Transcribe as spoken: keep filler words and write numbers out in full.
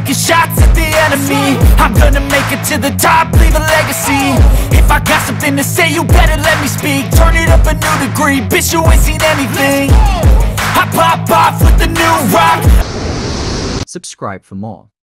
taking shots at the enemy. I'm gonna make it to the top, leave a legacy. If I got something to say, you better let me speak. Turn it up a new degree, bitch, you ain't seen anything. I pop off with the new rock. Subscribe for more.